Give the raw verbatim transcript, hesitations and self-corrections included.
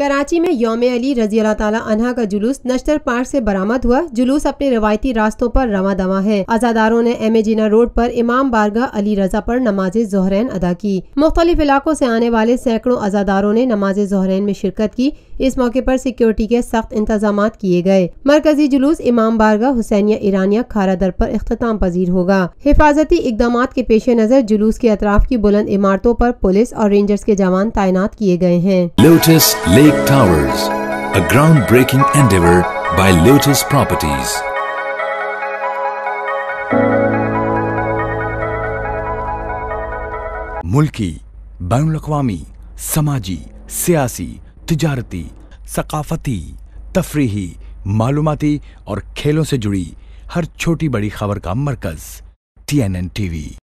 कराची में यौम अली रजी अल्लाह ताला अन्हा का जुलूस नश्तर पार्क से बरामद हुआ। जुलूस अपने रवायती रास्तों पर रवा दवा है। अज़ादारों ने एम ए जिना रोड पर इमाम बारगाह अली रजा पर नमाज ज़ोहरैन अदा की। मुख्तलिफ इलाकों से आने वाले सैकड़ों अज़ादारों ने नमाज ज़ोहरैन में शिरकत की। इस मौके पर सिक्योरिटी के सख्त इंतजाम किए गए। मरकजी जुलूस इमाम बारगाह हुसैनिया ईरानिया खारादर पर इख्तिताम पजीर होगा। हिफाजती इकदाम के पेश नजर जुलूस के अतराफ की बुलंद इमारतों पर पुलिस और रेंजर्स के जवान तैनात किए गए हैं। Lotus Lake Towers, a groundbreaking endeavor by Lotus Properties. मुल्की, बैनुल-अक़वामी, समाजी, सियासी, तिजारती, सकाफती, तफरीही, मालूमाती और खेलों से जुड़ी हर छोटी बड़ी खबर का मरकज टी एन एन टीवी।